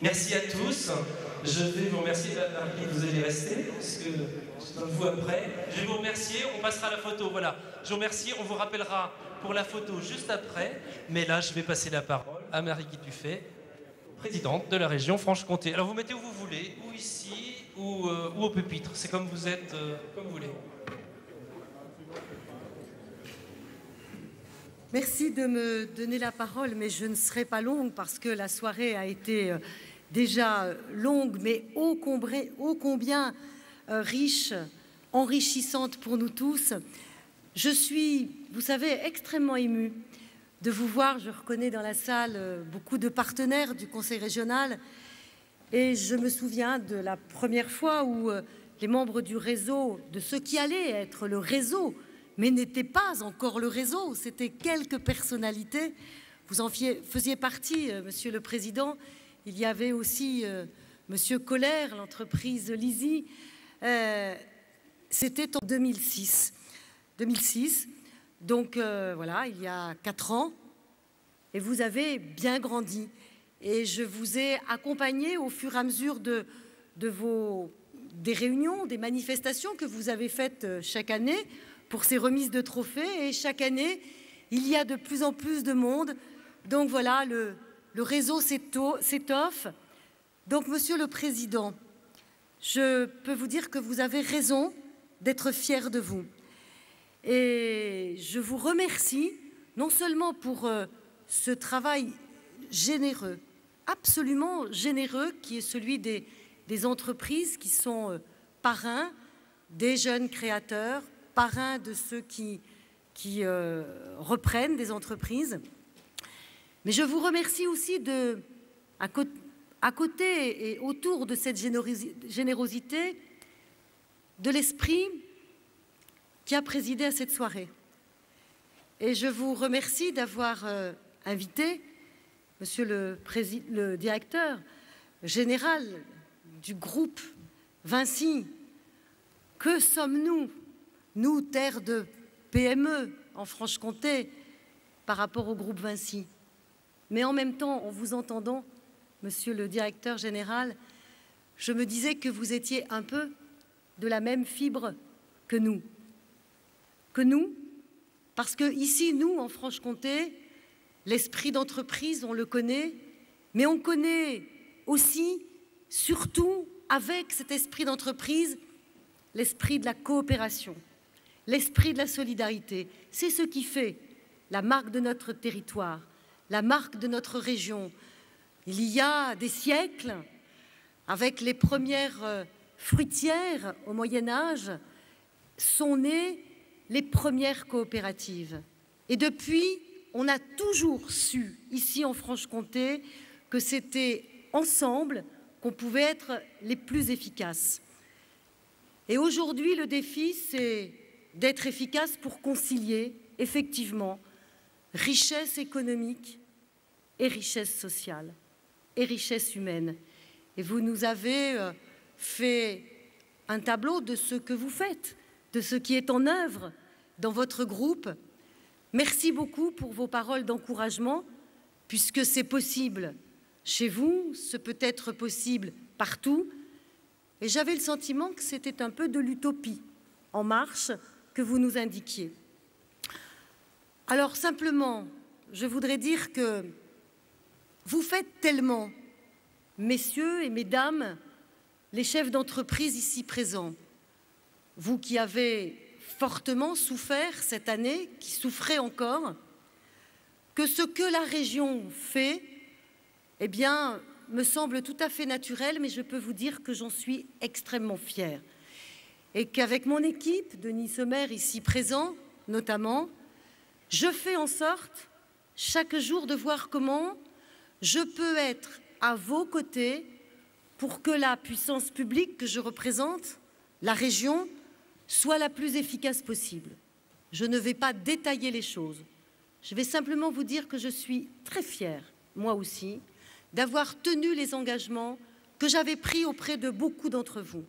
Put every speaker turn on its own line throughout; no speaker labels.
Merci à tous. Je vais vous remercier, Marie, vous allez rester, parce que je donne vous après. Je vais vous remercier, on passera à la photo, voilà. Je vous remercie, on vous rappellera pour la photo juste après. Mais là, je vais passer la parole à Marie Guy Dufay, présidente de la région Franche-Comté. Alors vous mettez où vous voulez, ou ici, ou au pupitre. C'est comme vous êtes, comme vous voulez.
Merci de me donner la parole, mais je ne serai pas longue parce que la soirée a été déjà longue, mais ô combien riche, enrichissante pour nous tous. Je suis, vous savez, extrêmement émue de vous voir. Je reconnais dans la salle beaucoup de partenaires du Conseil régional et je me souviens de la première fois où les membres du réseau, de ce qui allait être le réseau, mais n'était pas encore le réseau, c'était quelques personnalités. Vous en faisiez partie, Monsieur le Président. Il y avait aussi Monsieur Colère, l'entreprise Lisi. C'était en 2006. Donc voilà, il y a 4 ans. Et vous avez bien grandi. Et je vous ai accompagné au fur et à mesure des réunions, des manifestations que vous avez faites chaque année pour ces remises de trophées. Et chaque année, il y a de plus en plus de monde. Donc voilà, le réseau s'étoffe. Donc, Monsieur le Président, je peux vous dire que vous avez raison d'être fier de vous. Et je vous remercie non seulement pour ce travail généreux, absolument généreux, qui est celui des entreprises qui sont parrains des jeunes créateurs, parrain de ceux qui reprennent des entreprises. Mais je vous remercie aussi à côté et autour de cette générosité, de l'esprit qui a présidé à cette soirée. Et je vous remercie d'avoir invité Monsieur le directeur général du groupe Vinci. Que sommes-nous, nous, terre de PME en Franche-Comté, par rapport au groupe Vinci? Mais en même temps, en vous entendant, Monsieur le directeur général, je me disais que vous étiez un peu de la même fibre que nous. Parce que ici, nous, en Franche-Comté, l'esprit d'entreprise, on le connaît, mais on connaît aussi, surtout avec cet esprit d'entreprise, l'esprit de la coopération, l'esprit de la solidarité. C'est ce qui fait la marque de notre territoire, la marque de notre région. Il y a des siècles, avec les premières fruitières au Moyen-Âge, sont nées les premières coopératives. Et depuis, on a toujours su, ici en Franche-Comté, que c'était ensemble qu'on pouvait être les plus efficaces. Et aujourd'hui, le défi, c'est d'être efficace pour concilier, effectivement, richesse économique et richesse sociale et richesse humaine. Et vous nous avez fait un tableau de ce que vous faites, de ce qui est en œuvre dans votre groupe. Merci beaucoup pour vos paroles d'encouragement, puisque c'est possible chez vous, ce peut être possible partout. Et j'avais le sentiment que c'était un peu de l'utopie en marche que vous nous indiquiez. Alors simplement, je voudrais dire que vous faites tellement, messieurs et mesdames, les chefs d'entreprise ici présents, vous qui avez fortement souffert cette année, qui souffrez encore, que ce que la région fait, eh bien, me semble tout à fait naturel, mais je peux vous dire que j'en suis extrêmement fière. Et qu'avec mon équipe, Denis Sommer, ici présent, notamment, je fais en sorte, chaque jour, de voir comment je peux être à vos côtés pour que la puissance publique que je représente, la région, soit la plus efficace possible. Je ne vais pas détailler les choses. Je vais simplement vous dire que je suis très fière, moi aussi, d'avoir tenu les engagements que j'avais pris auprès de beaucoup d'entre vous.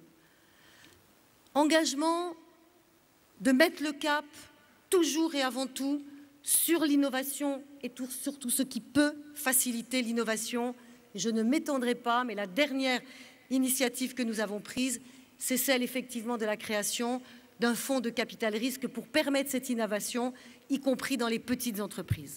Engagement de mettre le cap, toujours et avant tout, sur l'innovation et sur tout ce qui peut faciliter l'innovation je ne m'étendrai pas, mais la dernière initiative que nous avons prise, c'est celle effectivement de la création d'un fonds de capital risque pour permettre cette innovation, y compris dans les petites entreprises.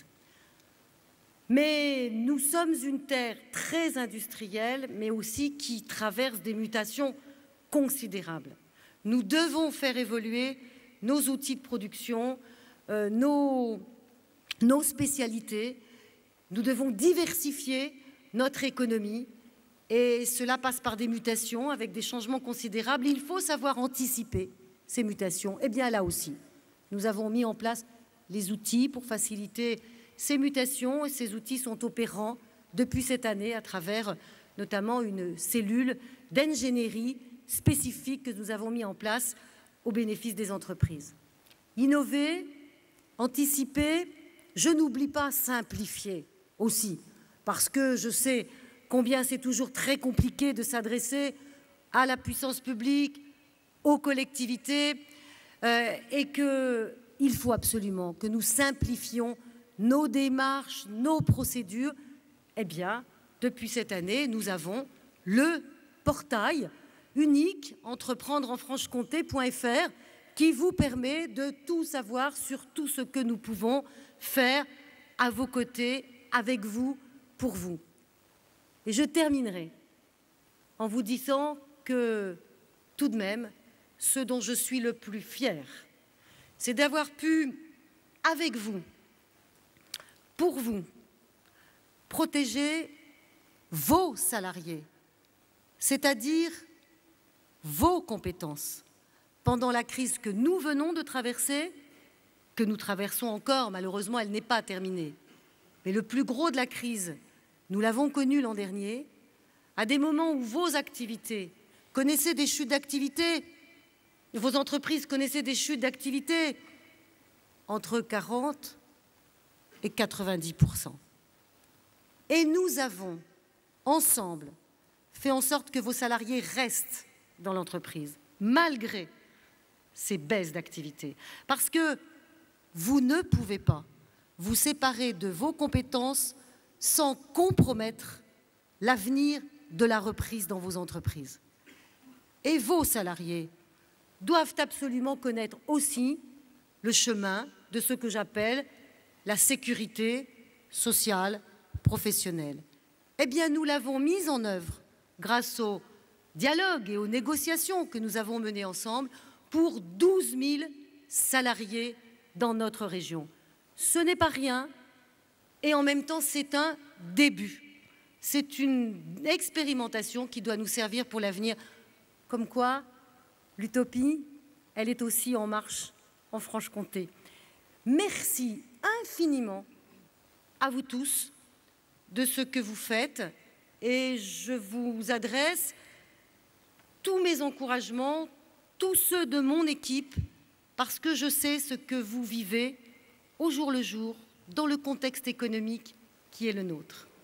Mais nous sommes une terre très industrielle, mais aussi qui traverse des mutations considérables. Nous devons faire évoluer nos outils de production, nos spécialités. Nous devons diversifier notre économie et cela passe par des mutations avec des changements considérables. Il faut savoir anticiper ces mutations. Eh bien là aussi, nous avons mis en place les outils pour faciliter ces mutations et ces outils sont opérants depuis cette année à travers notamment une cellule d'ingénierie spécifique que nous avons mis en place au bénéfice des entreprises. Innover, anticiper, je n'oublie pas simplifier aussi, parce que je sais combien c'est toujours très compliqué de s'adresser à la puissance publique, aux collectivités, et qu'il faut absolument que nous simplifions nos démarches, nos procédures. Eh bien, depuis cette année, nous avons le portail unique entreprendreenfranche-comté.fr qui vous permet de tout savoir sur tout ce que nous pouvons faire à vos côtés, avec vous, pour vous. Et je terminerai en vous disant que, tout de même, ce dont je suis le plus fière, c'est d'avoir pu, avec vous, pour vous, protéger vos salariés, c'est-à-dire vos compétences, pendant la crise que nous venons de traverser, que nous traversons encore, malheureusement, elle n'est pas terminée. Mais le plus gros de la crise, nous l'avons connu l'an dernier, à des moments où vos activités connaissaient des chutes d'activité, vos entreprises connaissaient des chutes d'activité entre 40 et 90%. Et nous avons, ensemble, fait en sorte que vos salariés restent dans l'entreprise, malgré ces baisses d'activité. Parce que vous ne pouvez pas vous séparer de vos compétences sans compromettre l'avenir de la reprise dans vos entreprises. Et vos salariés doivent absolument connaître aussi le chemin de ce que j'appelle la sécurité sociale professionnelle. Eh bien, nous l'avons mise en œuvre grâce au dialogue et aux négociations que nous avons menées ensemble pour 12 000 salariés dans notre région. Ce n'est pas rien et en même temps, c'est un début. C'est une expérimentation qui doit nous servir pour l'avenir. Comme quoi, l'utopie, elle est aussi en marche en Franche-Comté. Merci infiniment à vous tous de ce que vous faites et je vous adresse tous mes encouragements, tous ceux de mon équipe, parce que je sais ce que vous vivez au jour le jour dans le contexte économique qui est le nôtre.